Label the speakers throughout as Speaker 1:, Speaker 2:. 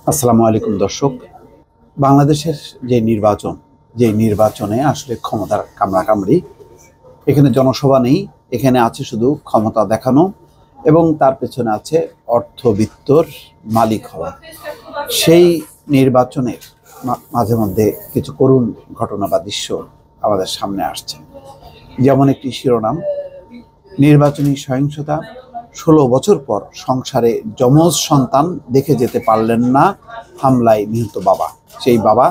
Speaker 1: আসসালামু আলাইকুম দর্শক। বাংলাদেশের যে নির্বাচনে আসলে ক্ষমতার কামড়াকামড়ি, এখানে জনসভা নেই, এখানে আছে শুধু ক্ষমতা দেখানো এবং তার পেছনে আছে অর্থবিত্তর মালিক হওয়া। সেই নির্বাচনের মাঝে মধ্যে কিছু করুণ ঘটনা বা দৃশ্য আমাদের সামনে আসছে। যেমন একটি শিরোনাম, নির্বাচনী সহিংসতা, 16 বছর পর সংসারে যমজ সন্তান দেখে যেতে পারলেন না, হামলায় নিহত বাবা। সেই বাবা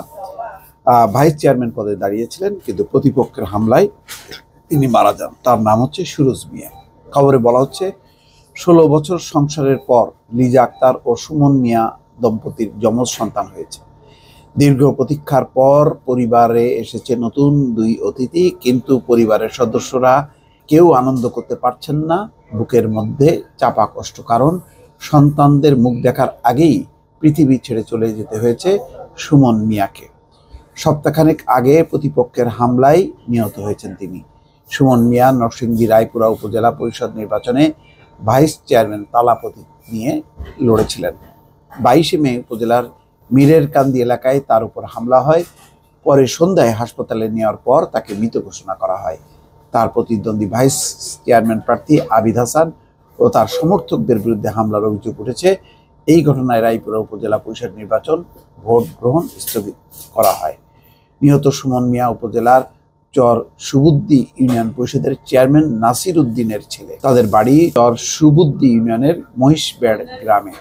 Speaker 1: ভাইস চেয়ারম্যান পদে দাঁড়িয়েছিলেন, কিন্তু প্রতিপক্ষের হামলায় তিনি মারা যান। তার নাম হচ্ছে সুরজ মিয়া। খবরে বলা হচ্ছে 16 বছর সংসারের পর লিজা আক্তার ও সুমন মিয়া দম্পতির যমজ সন্তান হয়েছে। দীর্ঘ প্রতীক্ষার পর পরিবারে এসেছে নতুন দুই অতিথি, কিন্তু পরিবারের সদস্যরা কেউ আনন্দ করতে পারছেন না। বুকের মধ্যে চাপা কষ্ট, কারণ সন্তানদের মুখ দেখার আগেই পৃথিবী ছেড়ে চলে যেতে হয়েছে সুমন মিয়াকে। সপ্তাহখানেক আগে প্রতিপক্ষের হামলায় নিহত হয়েছেন তিনি। সুমন মিয়া নরসিংদী রায়পুরা উপজেলা পরিষদ নির্বাচনে ভাইস চেয়ারম্যান তালা প্রতীক নিয়ে লড়েছিলেন। 22 মে উপজেলার মীরের কান্দি এলাকায় তার উপর হামলা হয়। পরে সন্ধ্যায় হাসপাতালে নেওয়ার পর তাকে মৃত ঘোষণা করা হয়। তার প্রতিদ্বন্দ্বী ভাইস চেয়ারম্যান প্রার্থী আবিদ হাসান ও তার সমর্থকদের বিরুদ্ধে হামলার অভিযোগ উঠেছে। এই ঘটনায় রায়পুরা উপজেলা পরিষদ নির্বাচন ভোট গ্রহণ স্থগিত করা হয়। নিহত সুমন মিয়া উপজেলার চর সুবুদ্দি ইউনিয়ন পরিষদের চেয়ারম্যান নাসির উদ্দিনের ছেলে। তাদের বাড়ি চর সুবুদ্দি ইউনিয়নের মহিষবেড় গ্রামে।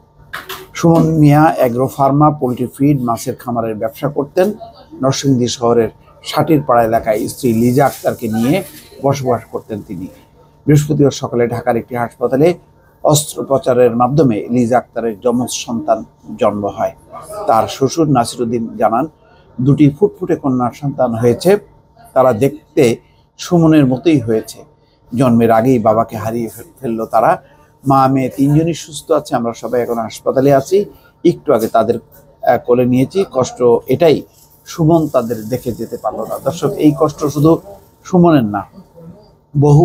Speaker 1: Suman Mia agro pharma, poultry feed, মাছের খামারের ব্যবসা করতেন। নরসিংদী শহরের সাটিরপাড়া এলাকায় স্ত্রী লিজা আক্তারকে নিয়ে বসবাস করতেন তিনি। বৃহস্পতিবার সকালে ঢাকার একটি হাসপাতালে অস্ত্রোপচারের মাধ্যমে লিজা আক্তারের যমজ সন্তান জন্ম হয়। তার শ্বশুর নাসির উদ্দিন জানান, দুটি ফুটফুটে কন্যার সন্তান হয়েছে। তারা দেখতে সুমনের মতোই হয়েছে। জন্মের আগেই বাবাকে হারিয়ে ফেললো তারা। মা মেয়ে তিনজনই সুস্থ আছে, আমরা সবাই এখন হাসপাতালে আছি। একটু আগে তাদের কোলে নিয়েছি। কষ্ট এটাই, সুমন তাদের দেখে যেতে পারলো না। দর্শক, এই কষ্ট শুধু সুমনের না, বহু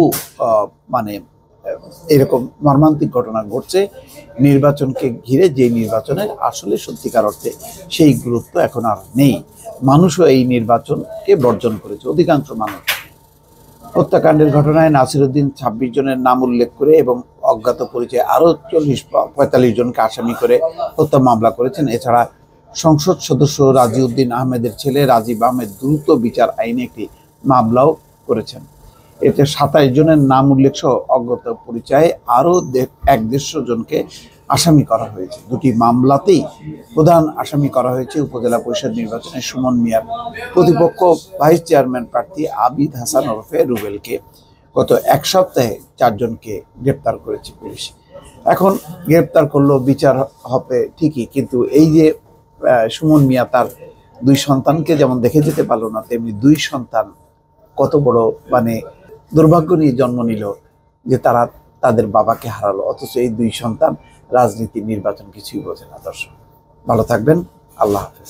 Speaker 1: এরকম মর্মান্তিক ঘটনা ঘটছে নির্বাচনকে ঘিরে, যে নির্বাচনের আসলে সত্যিকার অর্থে সেই গুরুত্ব এখন আর নেই। মানুষও এই নির্বাচনকে বর্জন করেছে, অধিকাংশ মানুষ। হত্যাকাণ্ডের ঘটনায় নাসির উদ্দিন 26 জনের নাম উল্লেখ করে এবং অজ্ঞাত পরিচয়ে আরও 40-45 জনকে আসামি করে হত্যা মামলা করেছেন। এছাড়া সংসদ সদস্য রাজি উদ্দিন আহমেদের ছেলে রাজীব আহমেদ দ্রুত বিচার আইনে একটি মামলাও করেছেন। এতে 27 জনের নাম উল্লেখ সহ অজ্ঞাত পরিচয়ে আরও 150 জনকে আসামি করা হয়েছে। দুটি মামলাতেই প্রধান আসামি করা হয়েছে উপজেলা পরিষদ নির্বাচনে সুমন মিয়ার প্রতিপক্ষ ভাইস চেয়ারম্যান প্রার্থী আবিদ হাসান ওরফে রুবেলকে। গত এক সপ্তাহে 4 জনকে গ্রেপ্তার করেছে পুলিশ। এখন গ্রেপ্তার করলো, বিচার হবে ঠিকই, কিন্তু এই যে সুমন মিয়া তার 2 সন্তানকে যেমন দেখে যেতে পারলো না, তেমনি 2 সন্তান কত বড় দুর্ভাগ্য নিয়ে জন্ম নিল যে তারা তাদের বাবাকে হারালো। অথচ এই 2 সন্তান রাজনীতি, নির্বাচন কিছুই বোঝে না। দর্শক, ভালো থাকবেন। আল্লাহ হাফেজ।